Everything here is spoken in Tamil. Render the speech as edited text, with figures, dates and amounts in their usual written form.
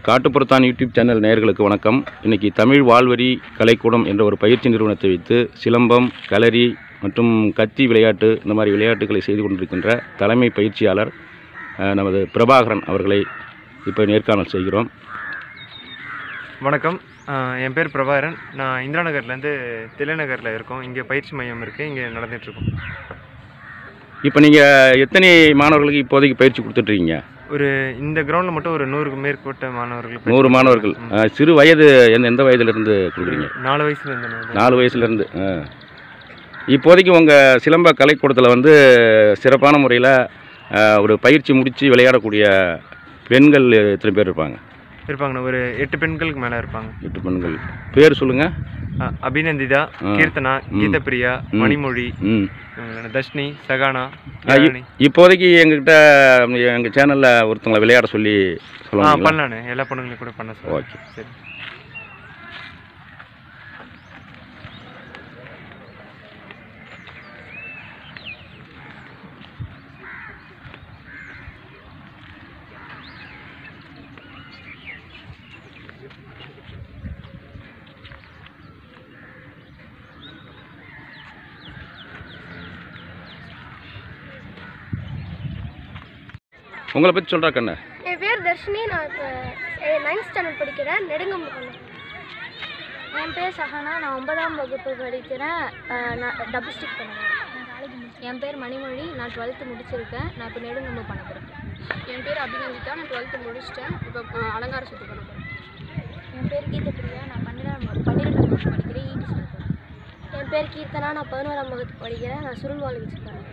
காட்டுப்புறத்தான் யூடியூப் சேனல் நேயர்களுக்கு வணக்கம். இன்றைக்கி தமிழ் வாழ்வரி கலைக்கூடம் என்ற ஒரு பயிற்சி நிறுவனத்தை வைத்து சிலம்பம், களரி மற்றும் கத்தி விளையாட்டு இந்த மாதிரி விளையாட்டுகளை செய்து கொண்டிருக்கின்ற தலைமை பயிற்சியாளர் நமது பிரபாகரன் அவர்களை இப்போ நேர்காணல் செய்கிறோம். வணக்கம், என் பேர் பிரபாகரன். நான் இந்திரா நகர்லேருந்து தில்லைநகரில் இருக்கோம். இங்கே பயிற்சி மையம் இருக்குது, இங்கே நடந்துகிட்ருக்கோம். இப்போ நீங்கள் எத்தனை மாணவர்களுக்கு இப்போதைக்கு பயிற்சி கொடுத்துட்ருக்கீங்க? இந்த கிரவுண்டில் மட்டும் ஒரு 100க்கு மேற்பட்ட மாணவர்கள். 100 மாணவர்கள். சிறு வயது எந்த வயதுலேருந்து கொடுக்குறீங்க? 4 வயசுலேருந்து. 4 வயசுலேருந்து. இப்போதைக்கு உங்கள் சிலம்ப கலைக்கூடத்தில் சிறப்பான முறையில் ஒரு பயிற்சி முடித்து விளையாடக்கூடிய பெண்கள் எத்தனை பேர் இருப்பாங்க? ஒரு 8 பெண்களுக்கு மேலே இருப்பாங்க. 8 பெண்கள். பேர் சொல்லுங்கள். அபிநந்திதா, கீர்த்தனா, கீதப்பிரியா, மணிமொழி, தர்ஷினி, சகானா. இப்போதைக்கு எங்கள் சேனலில் ஒருத்தவங்களை விளையாட சொல்லி சொல்லுவாங்க. பண்ணலான்னு எல்லா பொண்ணுங்களையும் கூட பண்ண சொல்லுங்கள். ஓகே, சரி. உங்களை பற்றி சொல்கிறா கண்ணா? என் பேர் தர்ஷினி. நான் இப்போ 9th ஸ்டாண்டர்ட் படிக்கிறேன். நெடுங்கம்பு பண்ணேன். என் பேர் சஹானா. நான் 9ஆம் வகுப்பு படிக்கிறேன். நான் டபுள் ஸ்டிக் பண்ணுவேன். என் பேர் மணிமொழி. நான் 12th முடிச்சிருக்கேன். நான் இப்போ நெடுங்கம்பு பண்ண போகிறேன். என் பேர் அபிநந்திதா. நான் 12th முடிச்சிட்டேன். இப்போ அலங்கார சுற்று பண்ண போகிறேன். என் பேர் கீதப்பிரியா. நான் 12ஆம் வகுப்பு படிக்கிறேன். ஈட்டி சொல்ல போகிறேன். என் பேர் கீர்த்தனா. நான் 11ஆம் வகுப்பு படிக்கிறேன். நான் சுருள்வாள் வச்சு பண்ணுறேன்.